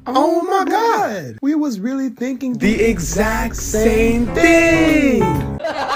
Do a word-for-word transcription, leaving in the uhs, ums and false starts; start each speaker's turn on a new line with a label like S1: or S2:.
S1: Oh my God! We was really thinking the exact same thing!